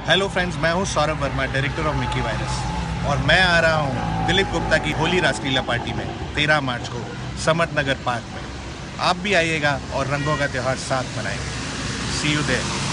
Hello friends, मैं हूं Saurabh Verma, director of Mickey Virus, और मैं आ रहा हूं दिलीप गुप्ता की होली रासलीला पार्टी में 13 मार्च को समत नगर पार्क में। आप भी आइएगा और रंगों का त्यौहार साथ मनाएंगे। See you there.